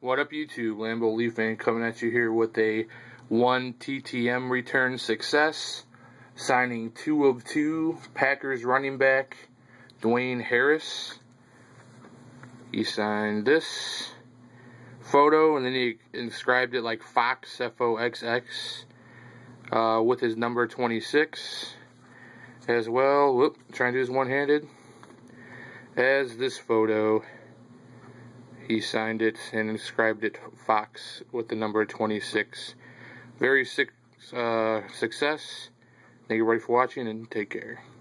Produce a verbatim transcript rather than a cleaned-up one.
What up, YouTube? Lambeau Leaf fan coming at you here with a one T T M return success, signing two of two Packers running back Dwayne Harris. He signed this photo and then he inscribed it like Fox, F O X X, uh, with his number twenty-six as well. Whoop, trying to do this one-handed. As this photo, he signed it and inscribed it Fox with the number twenty-six. Very sick uh, success. Thank you everybody for watching and take care.